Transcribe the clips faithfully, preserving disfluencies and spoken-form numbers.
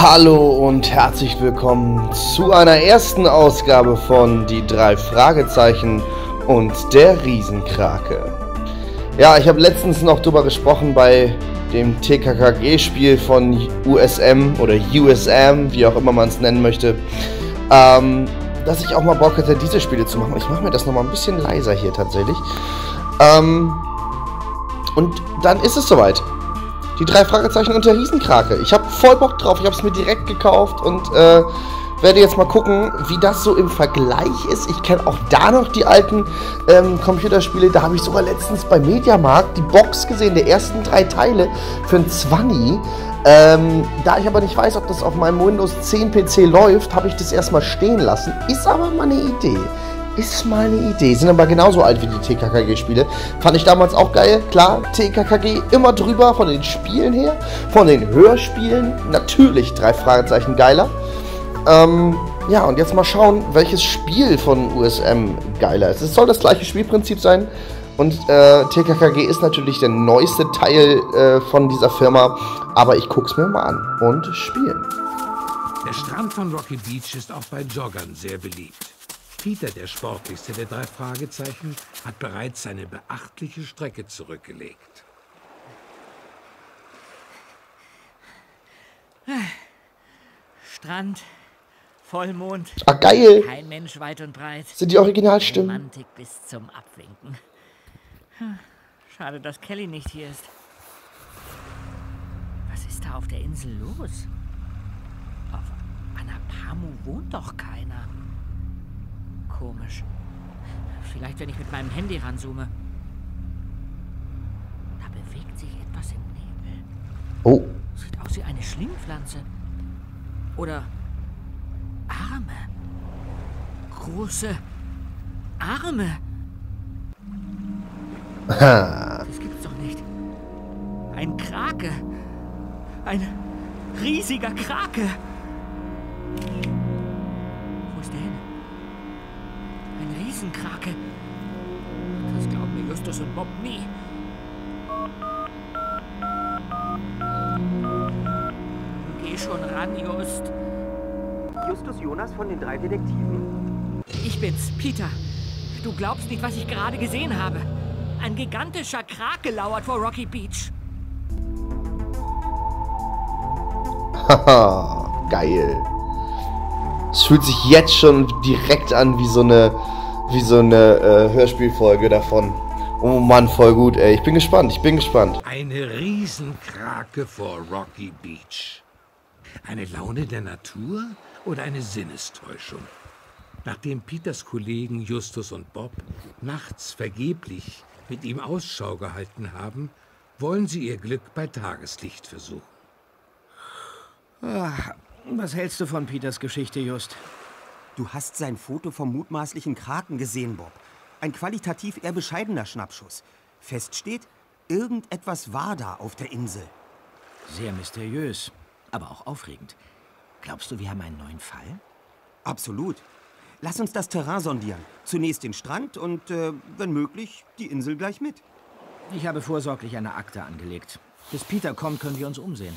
Hallo und herzlich willkommen zu einer ersten Ausgabe von Die drei Fragezeichen und der Riesenkrake. Ja, ich habe letztens noch drüber gesprochen bei dem T K K G-Spiel von U S M oder U S M, wie auch immer man es nennen möchte, ähm, dass ich auch mal Bock hätte, diese Spiele zu machen. Ich mache mir das nochmal ein bisschen leiser hier tatsächlich. Ähm, und dann ist es soweit. Die drei Fragezeichen und der Riesenkrake. Ich habe voll Bock drauf. Ich habe es mir direkt gekauft und äh, werde jetzt mal gucken, wie das so im Vergleich ist. Ich kenne auch da noch die alten ähm, Computerspiele. Da habe ich sogar letztens bei Mediamarkt die Box gesehen, der ersten drei Teile für ein Zwanni. Ähm, da ich aber nicht weiß, ob das auf meinem Windows zehn P C läuft, habe ich das erstmal stehen lassen. Ist aber mal eine Idee. Ist mal eine Idee. Sind aber genauso alt wie die T K K G-Spiele. Fand ich damals auch geil. Klar, T K K G immer drüber von den Spielen her. Von den Hörspielen. Natürlich drei Fragezeichen geiler. Ähm, ja, und jetzt mal schauen, welches Spiel von U S M geiler ist. Es soll das gleiche Spielprinzip sein. Und äh, T K K G ist natürlich der neueste Teil äh, von dieser Firma. Aber ich guck's mir mal an und spielen. Der Strand von Rocky Beach ist auch bei Joggern sehr beliebt. Peter, der sportlichste der drei Fragezeichen, hat bereits eine beachtliche Strecke zurückgelegt. Strand, Vollmond. Ah, geil! Kein Mensch weit und breit. Sind die Originalstimmen? Romantik bis zum Abwinken. Schade, dass Kelly nicht hier ist. Was ist da auf der Insel los? Auf Anapamu wohnt doch keiner. Komisch. Vielleicht, wenn ich mit meinem Handy ranzoome. Da bewegt sich etwas im Nebel. Oh. Sieht aus wie eine Schlingpflanze. Oder Arme. Große Arme. Das gibt's doch nicht. Ein Krake. Ein riesiger Krake. Wo ist der hin? Ein Riesenkrake. Das glauben mir Justus und Bob nie. Geh schon ran, Just. Justus Jonas von den drei Detektiven? Ich bin's, Peter. Du glaubst nicht, was ich gerade gesehen habe. Ein gigantischer Krake lauert vor Rocky Beach. Haha, geil. Es fühlt sich jetzt schon direkt an wie so eine, wie so eine äh, Hörspielfolge davon. Oh Mann, voll gut, ey. Ich bin gespannt, ich bin gespannt. Eine Riesenkrake vor Rocky Beach. Eine Laune der Natur oder eine Sinnestäuschung? Nachdem Peters Kollegen Justus und Bob nachts vergeblich mit ihm Ausschau gehalten haben, wollen sie ihr Glück bei Tageslicht versuchen. Ach, was hältst du von Peters Geschichte, Just? Du hast sein Foto vom mutmaßlichen Kraken gesehen, Bob. Ein qualitativ eher bescheidener Schnappschuss. Fest steht, irgendetwas war da auf der Insel. Sehr mysteriös, aber auch aufregend. Glaubst du, wir haben einen neuen Fall? Absolut. Lass uns das Terrain sondieren. Zunächst den Strand und, äh, wenn möglich, die Insel gleich mit. Ich habe vorsorglich eine Akte angelegt. Bis Peter kommt, können wir uns umsehen.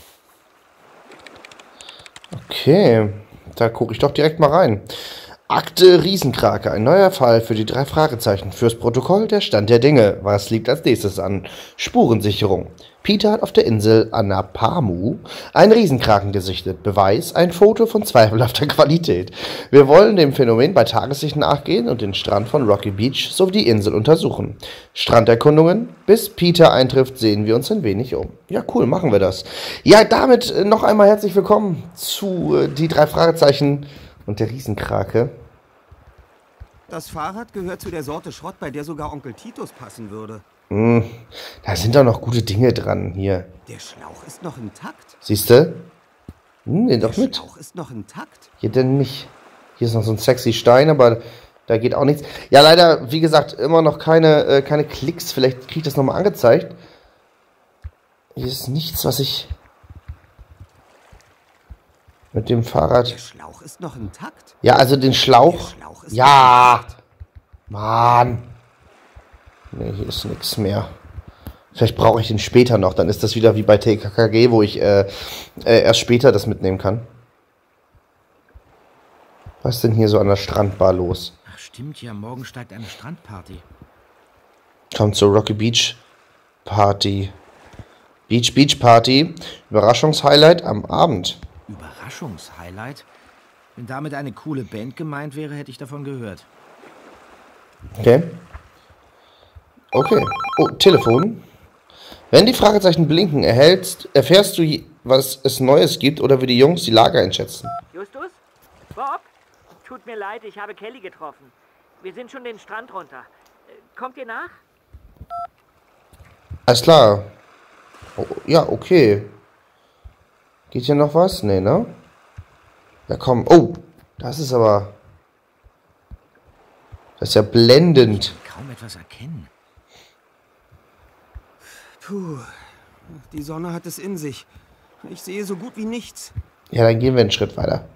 Okay, da gucke ich doch direkt mal rein. Akte Riesenkrake, ein neuer Fall für die drei Fragezeichen. Fürs Protokoll der Stand der Dinge. Was liegt als nächstes an? Spurensicherung. Peter hat auf der Insel Anapamu einen Riesenkraken gesichtet. Beweis, ein Foto von zweifelhafter Qualität. Wir wollen dem Phänomen bei Tageslicht nachgehen und den Strand von Rocky Beach sowie die Insel untersuchen. Stranderkundungen. Bis Peter eintrifft, sehen wir uns ein wenig um. Ja, cool, machen wir das. Ja, damit noch einmal herzlich willkommen zu äh, die drei Fragezeichen und der Riesenkrake. Das Fahrrad gehört zu der Sorte Schrott, bei der sogar Onkel Titus passen würde. Hm, da sind doch noch gute Dinge dran hier. Der Schlauch ist noch intakt. Siehst du? Hm, den doch Der mit. Schlauch ist noch intakt. Hier denn nicht. Hier ist noch so ein sexy Stein, aber da geht auch nichts. Ja, leider, wie gesagt, immer noch keine, äh, keine Klicks. Vielleicht kriege ich das nochmal angezeigt. Hier ist nichts, was ich mit dem Fahrrad... Der Schlauch ist noch intakt. Ja, also den Schlauch... Der Schlauch ist ja! noch intakt. Mann! Ne, hier ist nichts mehr. Vielleicht brauche ich den später noch. Dann ist das wieder wie bei T K K G, wo ich äh, äh, erst später das mitnehmen kann. Was ist denn hier so an der Strandbar los? Ach stimmt ja, morgen steigt eine Strandparty. Kommt zur Rocky Beach Party. Beach Beach Party. Überraschungshighlight am Abend. Überraschungshighlight? Wenn damit eine coole Band gemeint wäre, hätte ich davon gehört. Okay. Okay. Oh, Telefon. Wenn die Fragezeichen blinken, erhältst, erfährst du, was es Neues gibt oder wie die Jungs die Lage einschätzen. Justus? Bob? Tut mir leid, ich habe Kelly getroffen. Wir sind schon den Strand runter. Kommt ihr nach? Alles klar. Oh, ja, okay. Geht hier noch was? Nee, ne? Ja, komm. Oh, das ist aber... Das ist ja blendend. Ich kann kaum etwas erkennen. Puh, die Sonne hat es in sich. Ich sehe so gut wie nichts. Ja, dann gehen wir einen Schritt weiter.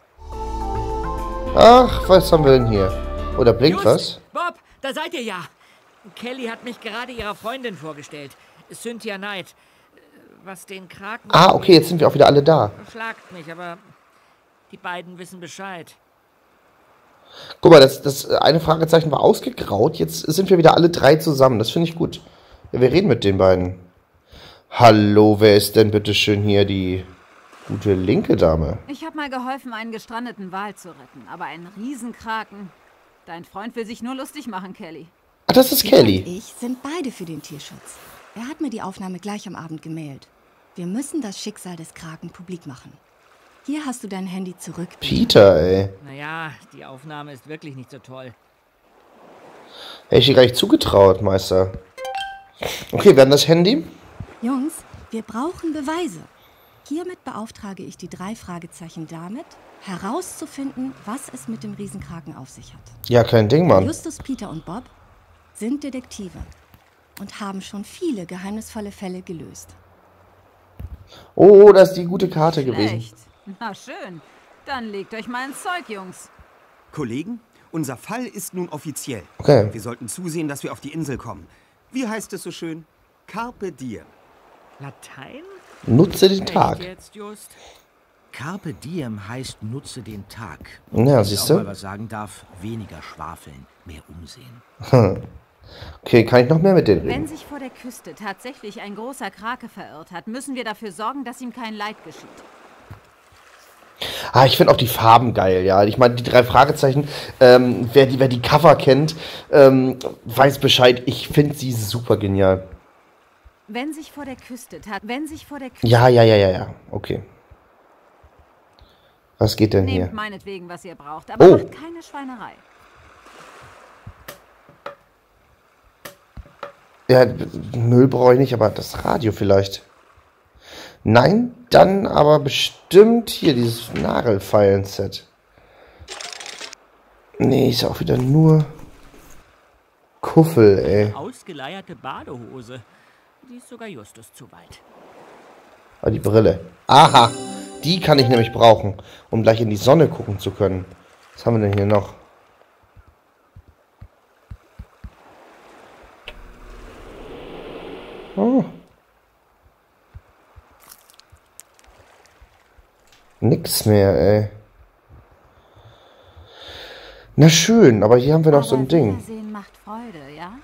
Ach, was haben wir denn hier? Oh, da blinkt Just, was. Bob, da seid ihr ja. Kelly hat mich gerade ihrer Freundin vorgestellt. Cynthia Knight. Was den Kraken... Ah, okay, jetzt sind wir auch wieder alle da. Schlagt mich, aber die beiden wissen Bescheid. Guck mal, das, das eine Fragezeichen war ausgegraut. Jetzt sind wir wieder alle drei zusammen. Das finde ich gut. Ja, wir reden mit den beiden. Hallo, wer ist denn bitte schön hier die gute linke Dame? Ich habe mal geholfen, einen gestrandeten Wal zu retten. Aber einen Riesenkraken... Dein Freund will sich nur lustig machen, Kelly. Ach, das ist Kelly. Und ich sind beide für den Tierschutz. Er hat mir die Aufnahme gleich am Abend gemailt. Wir müssen das Schicksal des Kraken publik machen. Hier hast du dein Handy zurück. Peter, ey. Naja, die Aufnahme ist wirklich nicht so toll. Hätte ich dir gar nicht zugetraut, Meister. Okay, wir haben das Handy. Jungs, wir brauchen Beweise. Hiermit beauftrage ich die drei Fragezeichen damit, herauszufinden, was es mit dem Riesenkraken auf sich hat. Ja, kein Ding, Mann. Justus, Peter und Bob sind Detektive und haben schon viele geheimnisvolle Fälle gelöst. Oh, das ist die gute Karte gewesen. Echt? Na schön. Dann legt euch mal ins Zeug, Jungs. Kollegen, unser Fall ist nun offiziell. Okay. Wir sollten zusehen, dass wir auf die Insel kommen. Wie heißt es so schön? Carpe diem. Latein? Nutze den Echt Tag. jetzt, Just? Carpe diem heißt nutze den Tag. Ja, Wenn siehst ich du? auch mal was sagen darf, weniger schwafeln, mehr umsehen. Okay, kann ich noch mehr mit denen Wenn reden? sich vor der Küste tatsächlich ein großer Krake verirrt hat, müssen wir dafür sorgen, dass ihm kein Leid geschieht. Ah, ich finde auch die Farben geil, ja. Ich meine, die drei Fragezeichen, ähm, wer, die, wer die Cover kennt, ähm, weiß Bescheid. Ich finde sie super genial. Wenn sich vor der Küste tat, wenn sich vor der Küste... Ja, ja, ja, ja, ja. Okay. Was geht denn Nehmt hier? meinetwegen, was ihr braucht, aber Oh. macht keine Schweinerei. Ja, Müll brauche ich nicht, aber das Radio vielleicht. Nein, dann aber bestimmt hier dieses Nagelfeilen-Set. Nee, ist auch wieder nur Kuffel, ey. Ausgeleierte Badehose. Die ist sogar Justus zu weit. Ah, die Brille. Aha, die kann ich nämlich brauchen, um gleich in die Sonne gucken zu können. Was haben wir denn hier noch? Oh. Nix mehr, ey. Na schön, aber hier haben wir noch so ein Aber Ding. Wiedersehen macht Freude, ja?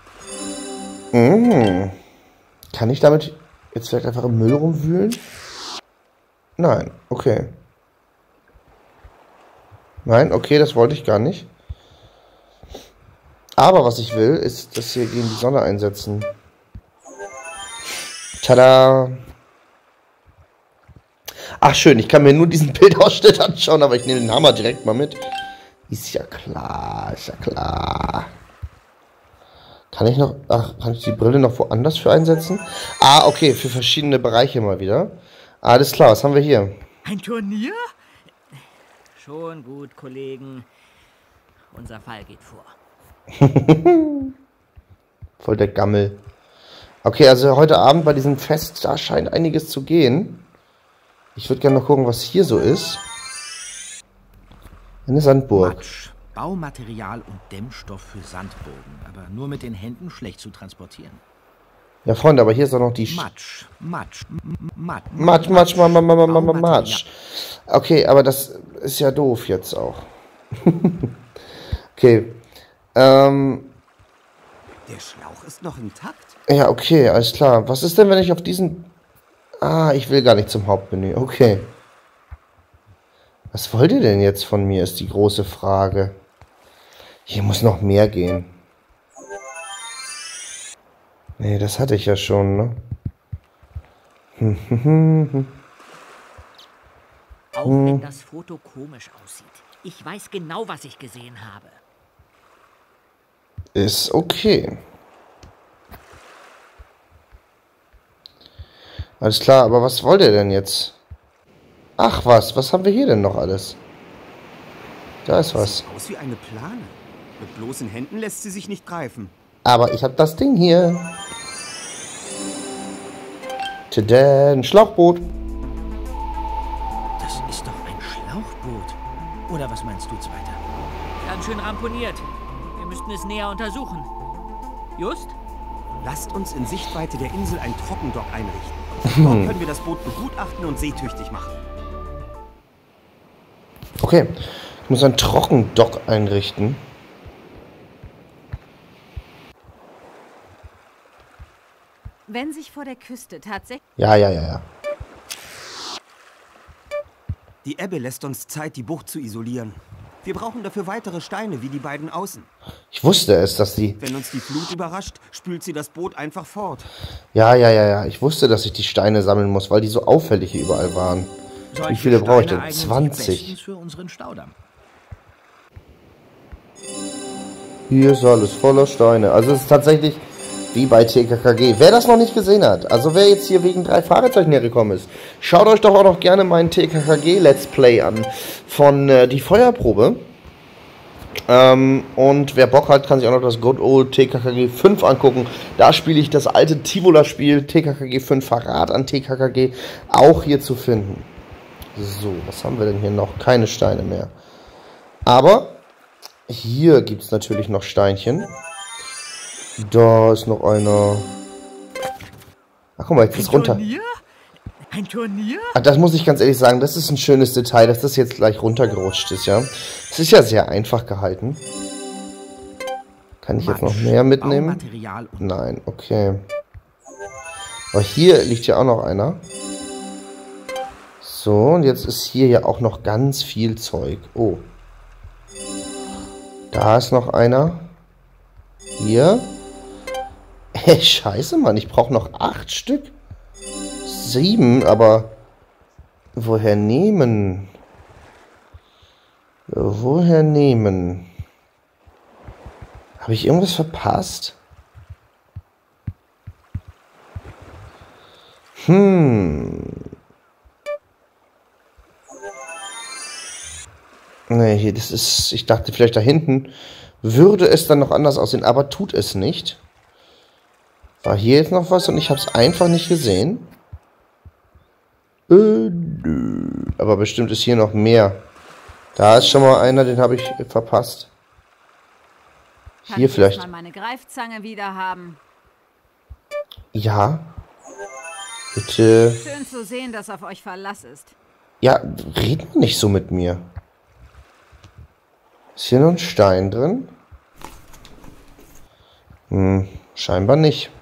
Mhm. Kann ich damit jetzt vielleicht einfach im Müll rumwühlen? Nein, okay. Nein, okay, das wollte ich gar nicht. Aber was ich will, ist das hier gegen die Sonne einsetzen. Tada! Ach schön, ich kann mir nur diesen Bildausschnitt anschauen, aber ich nehme den Hammer direkt mal mit. Ist ja klar, ist ja klar. Kann ich noch, ach, kann ich die Brille noch woanders für einsetzen? Ah, okay, für verschiedene Bereiche mal wieder. Alles klar, was haben wir hier? Ein Turnier? Schon gut, Kollegen. Unser Fall geht vor. Voll der Gammel. Okay, also heute Abend bei diesem Fest, da scheint einiges zu gehen. Ich würde gerne noch gucken, was hier so ist. Eine Sandburg. Matsch, Baumaterial und Dämmstoff für Sandburgen, aber nur mit den Händen schlecht zu transportieren. Ja, Freunde, aber hier ist auch noch die... Sch Matsch, Matsch, M- Matsch, Matsch, Matsch, Matsch, Matsch, Matsch, Matsch. Baumaterial. Okay, aber das ist ja doof jetzt auch. Okay. Ähm. Der Schlauch ist noch intakt. Ja, okay, alles klar. Was ist denn, wenn ich auf diesen... Ah, ich will gar nicht zum Hauptmenü. Okay. Was wollt ihr denn jetzt von mir, ist die große Frage. Hier muss noch mehr gehen. Nee, das hatte ich ja schon, ne? Auch wenn das Foto komisch aussieht. Ich weiß genau, was ich gesehen habe. Ist okay. Alles klar, aber was wollt ihr denn jetzt? Ach was, was haben wir hier denn noch alles? Da ist was. Sieht aus wie eine Plane. Mit bloßen Händen lässt sie sich nicht greifen. Aber ich habe das Ding hier. Tada, ein Schlauchboot. Das ist doch ein Schlauchboot. Oder was meinst du, Zweiter? Ganz schön ramponiert. Wir müssten es näher untersuchen. Just? Lasst uns in Sichtweite der Insel ein Trockendock einrichten. Dort können wir das Boot begutachten und seetüchtig machen. Okay, ich muss ein Trockendock einrichten. Wenn sich vor der Küste tatsächlich... Ja, ja, ja, ja. Die Ebbe lässt uns Zeit, die Bucht zu isolieren. Wir brauchen dafür weitere Steine, wie die beiden außen. Ich wusste es, dass die... Wenn uns die Flut überrascht, spült sie das Boot einfach fort. Ja, ja, ja, ja. Ich wusste, dass ich die Steine sammeln muss, weil die so auffällig hier überall waren. Wie viele brauche ich denn? zwanzig. Für unseren Staudamm. Hier ist alles voller Steine. Also es ist tatsächlich wie bei T K K G. Wer das noch nicht gesehen hat, also wer jetzt hier wegen drei Fragezeichen hergekommen ist, schaut euch doch auch noch gerne meinen T K K G Let's Play an von äh, die Feuerprobe. Ähm, und wer Bock hat, kann sich auch noch das Good Old T K K G fünf angucken. Da spiele ich das alte Tivola-Spiel T K K G fünf Verrat an T K K G auch hier zu finden. So, was haben wir denn hier noch? Keine Steine mehr. Aber hier gibt es natürlich noch Steinchen. Da ist noch einer. Ach, guck mal, jetzt ist runter. Turnier? Ein Turnier? Ach, das muss ich ganz ehrlich sagen, das ist ein schönes Detail, dass das jetzt gleich runtergerutscht ist, ja. Es ist ja sehr einfach gehalten. Kann ich jetzt noch mehr mitnehmen? Nein, okay. Aber hier liegt ja auch noch einer. So, und jetzt ist hier ja auch noch ganz viel Zeug. Oh. Da ist noch einer. Hier. Hey, scheiße, Mann. Ich brauche noch acht Stück. Sieben, aber woher nehmen? Woher nehmen? Habe ich irgendwas verpasst? Hm. Nee, hier, das ist... Ich dachte vielleicht da hinten würde es dann noch anders aussehen, aber tut es nicht. War hier jetzt noch was und ich habe es einfach nicht gesehen? Äh, nö. Aber bestimmt ist hier noch mehr. Da ist schon mal einer, den habe ich verpasst. Kann Hier ich vielleicht. Mal meine Greifzange wieder haben. Ja. Bitte. Schön zu sehen, dass auf euch Verlass ist. Ja, red nicht so mit mir. Ist hier noch ein Stein drin? Hm, scheinbar nicht.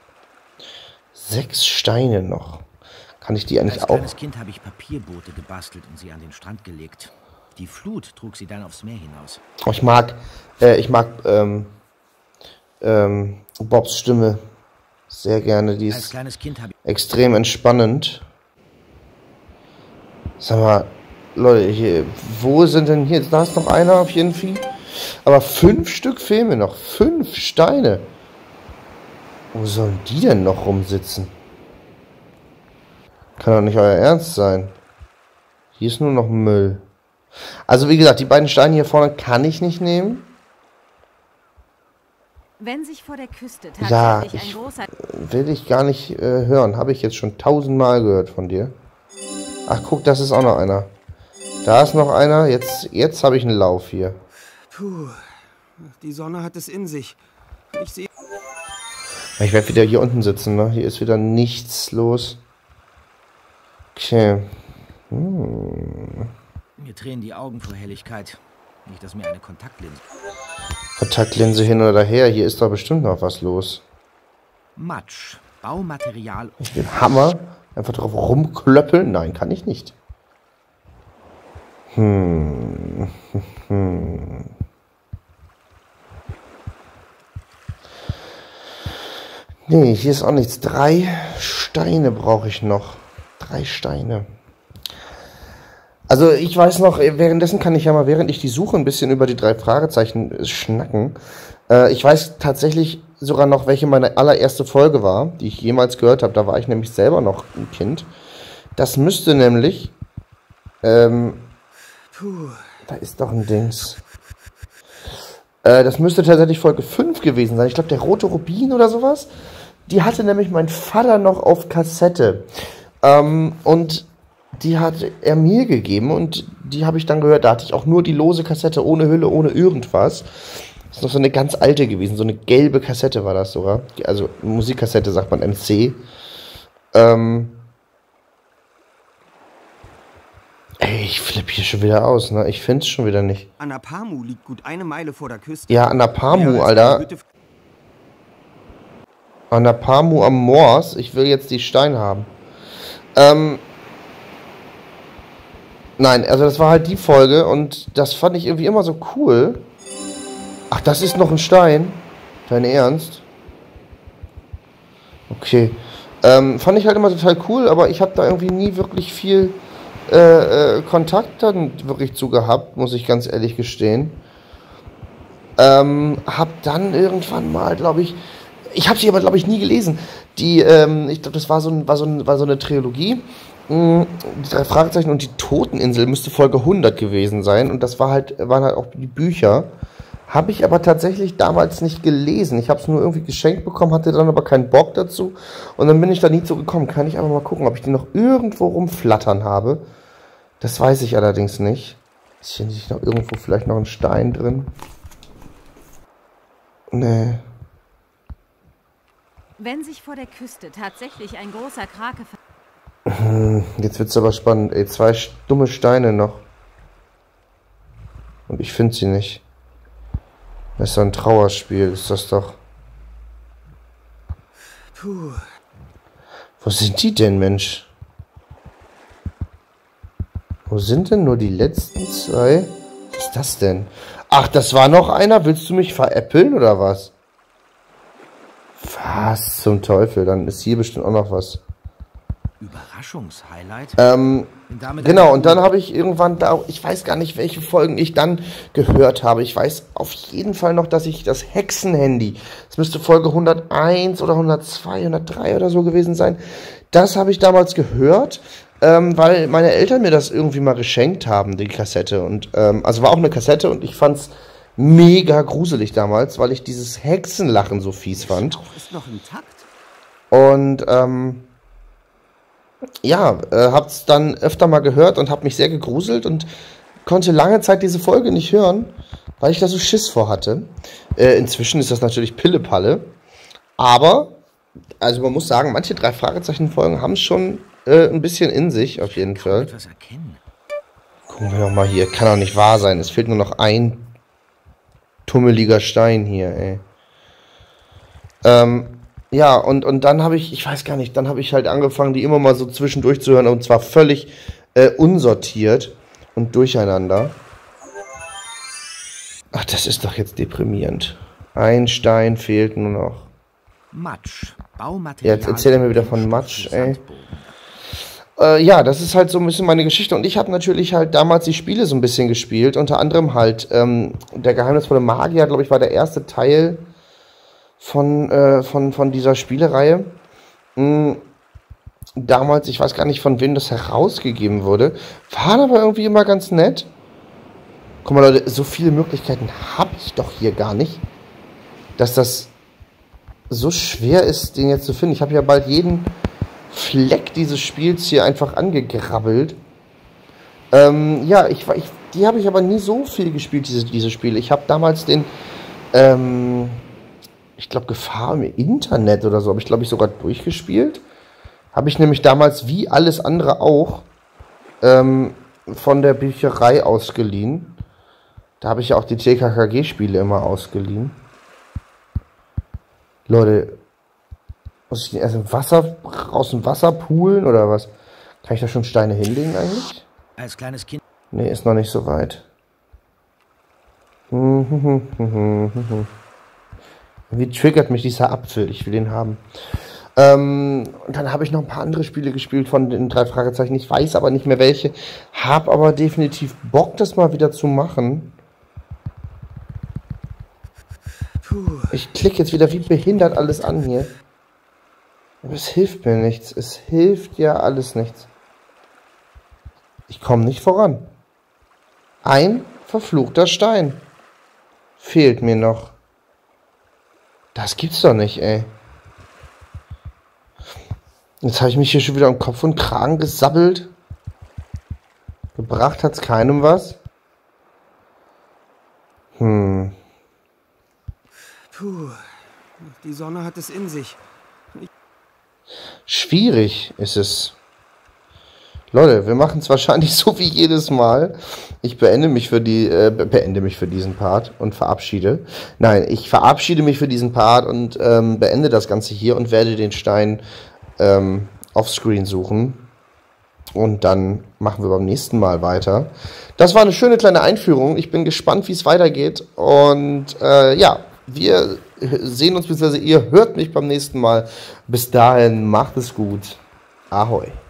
Sechs Steine noch. Kann ich die eigentlich Als auch... kleines Kind habe ich Papierboote gebastelt und sie an den Strand gelegt. Die Flut trug sie dann aufs Meer hinaus. Oh, ich mag, äh, ich mag, ähm, ähm, Bobs Stimme sehr gerne. Die Als ist kleines Kind habe ich extrem entspannend. Sag mal, Leute, hier, wo sind denn hier? Da ist noch einer auf jeden Fall. Aber fünf Stück fehlen mir noch. Fünf Steine. Wo sollen die denn noch rumsitzen? Kann doch nicht euer Ernst sein. Hier ist nur noch Müll. Also wie gesagt, die beiden Steine hier vorne kann ich nicht nehmen. Wenn sich vor der Küste Ja, tatsächlich ich ein großer... will ich gar nicht äh, hören. Habe ich jetzt schon tausendmal gehört von dir. Ach, guck, das ist auch noch einer. Da ist noch einer. Jetzt, jetzt habe ich einen Lauf hier. Puh, die Sonne hat es in sich. Ich sehe... Ich werde wieder hier unten sitzen, ne? Hier ist wieder nichts los. Okay. Hm. Mir tränen die Augen vor Helligkeit. Nicht, dass mir eine Kontaktlinse... Kontaktlinse hin oder her, hier ist doch bestimmt noch was los. Matsch, Baumaterial... Ich will Hammer einfach drauf rumklöppeln. Nein, kann ich nicht. Hm. Hm. Nee, hier ist auch nichts. Drei Steine brauche ich noch. Drei Steine. Also ich weiß noch, währenddessen kann ich ja mal, während ich die suche, ein bisschen über die drei Fragezeichen schnacken. Äh, ich weiß tatsächlich sogar noch, welche meine allererste Folge war, die ich jemals gehört habe. Da war ich nämlich selber noch ein Kind. Das müsste nämlich... Ähm, Puh. Da ist doch ein Dings. Äh, das müsste tatsächlich Folge fünf gewesen sein. Ich glaube, der rote Rubin oder sowas. Die hatte nämlich mein Vater noch auf Kassette. Ähm, und die hat er mir gegeben und die habe ich dann gehört. Da hatte ich auch nur die lose Kassette, ohne Hülle, ohne irgendwas. Das ist noch so eine ganz alte gewesen. So eine gelbe Kassette war das sogar. Also Musikkassette sagt man M C. Ähm... Ey, ich flippe hier schon wieder aus, ne? Ich find's schon wieder nicht. Anapamu liegt gut eine Meile vor der Küste. Ja, Anapamu, Alter. Anapamu am Moors. Ich will jetzt die Steine haben. Ähm. Nein, also das war halt die Folge und das fand ich irgendwie immer so cool. Ach, das ist noch ein Stein? Dein Ernst? Okay. Ähm, fand ich halt immer total cool, aber ich habe da irgendwie nie wirklich viel... Äh, äh, Kontakt dann wirklich zu gehabt, muss ich ganz ehrlich gestehen. Ähm, hab dann irgendwann mal, glaube ich, ich habe sie aber, glaube ich, nie gelesen. Die, ähm, ich glaube, das war so, ein, war, so ein, war so eine Trilogie. Die drei Fragezeichen und die Toteninsel müsste Folge hundert gewesen sein. Und das war halt, waren halt auch die Bücher. Habe ich aber tatsächlich damals nicht gelesen. Ich habe es nur irgendwie geschenkt bekommen, hatte dann aber keinen Bock dazu. Und dann bin ich da nie zu gekommen. Kann ich aber mal gucken, ob ich die noch irgendwo rumflattern habe. Das weiß ich allerdings nicht. Ist hier nicht noch irgendwo vielleicht noch ein Stein drin? Nee. Wenn sich vor der Küste tatsächlich ein großer Krake... Jetzt wird's aber spannend. Ey, zwei dumme Steine noch. Und ich finde sie nicht. Das ist so ein Trauerspiel, ist das doch. Puh. Wo sind die denn, Mensch? Wo sind denn nur die letzten zwei? Was ist das denn? Ach, das war noch einer? Willst du mich veräppeln oder was? Was zum Teufel? Dann ist hier bestimmt auch noch was. Überraschungshighlight? Ähm, genau, und dann habe ich irgendwann da, ich weiß gar nicht, welche Folgen ich dann gehört habe. Ich weiß auf jeden Fall noch, dass ich das Hexenhandy, das müsste Folge hunderteins oder hundertzwei, hundertdrei oder so gewesen sein, das habe ich damals gehört, ähm, weil meine Eltern mir das irgendwie mal geschenkt haben, die Kassette. Und ähm, also war auch eine Kassette und ich fand's mega gruselig damals, weil ich dieses Hexenlachen so fies fand. Ist noch intakt. Und ähm, ja, äh, hab's dann öfter mal gehört und hab mich sehr gegruselt und konnte lange Zeit diese Folge nicht hören, weil ich da so Schiss vor hatte. Äh, inzwischen ist das natürlich Pillepalle, aber, also man muss sagen, manche drei Fragezeichen-Folgen haben es schon äh, ein bisschen in sich, auf jeden Fall. Etwas erkennen. Gucken wir doch mal hier, kann doch nicht wahr sein, es fehlt nur noch ein tummeliger Stein hier, ey. Ähm, Ja, und, und dann habe ich, ich weiß gar nicht, dann habe ich halt angefangen, die immer mal so zwischendurch zu hören und zwar völlig äh, unsortiert und durcheinander. Ach, das ist doch jetzt deprimierend. Ein Stein fehlt nur noch. Matsch, Baumaterial. Jetzt erzählt er mir wieder von Matsch, ey. Äh, ja, das ist halt so ein bisschen meine Geschichte und ich habe natürlich halt damals die Spiele so ein bisschen gespielt, unter anderem halt ähm, der geheimnisvolle Magier, glaube ich, war der erste Teil von, äh, von, von dieser Spielereihe. Hm, damals, ich weiß gar nicht, von wem das herausgegeben wurde, waren aber irgendwie immer ganz nett. Guck mal, Leute, so viele Möglichkeiten habe ich doch hier gar nicht, dass das so schwer ist, den jetzt zu finden. Ich habe ja bald jeden Fleck dieses Spiels hier einfach angegrabbelt. Ähm, ja, ich, ich, die habe ich aber nie so viel gespielt, diese, diese Spiele. Ich habe damals den, ähm, ich glaube, Gefahr im Internet oder so, habe ich, glaube ich, sogar durchgespielt. Habe ich nämlich damals, wie alles andere auch, ähm, von der Bücherei ausgeliehen. Da habe ich ja auch die T K K G-Spiele immer ausgeliehen. Leute, muss ich den erst im Wasser, aus dem Wasser poolen oder was? Kann ich da schon Steine hinlegen eigentlich? Als kleines Kind. Nee, ist noch nicht so weit. Wie triggert mich dieser Apfel? Ich will den haben. Ähm, und dann habe ich noch ein paar andere Spiele gespielt von den drei Fragezeichen. Ich weiß aber nicht mehr welche. Hab aber definitiv Bock, das mal wieder zu machen. Ich klicke jetzt wieder wie behindert alles an hier. Aber es hilft mir nichts. Es hilft ja alles nichts. Ich komme nicht voran. Ein verfluchter Stein fehlt mir noch. Das gibt's doch nicht, ey. Jetzt habe ich mich hier schon wieder um Kopf und Kragen gesabbelt. Gebracht hat's keinem was. Hm. Puh, die Sonne hat es in sich. Schwierig ist es. Leute, wir machen es wahrscheinlich so wie jedes Mal. Ich beende mich für die, äh, beende mich für diesen Part und verabschiede. Nein, ich verabschiede mich für diesen Part und ähm, beende das Ganze hier und werde den Stein ähm, offscreen suchen. Und dann machen wir beim nächsten Mal weiter. Das war eine schöne kleine Einführung. Ich bin gespannt, wie es weitergeht. Und äh, ja, wir sehen uns, beziehungsweise ihr hört mich beim nächsten Mal. Bis dahin, macht es gut. Ahoi.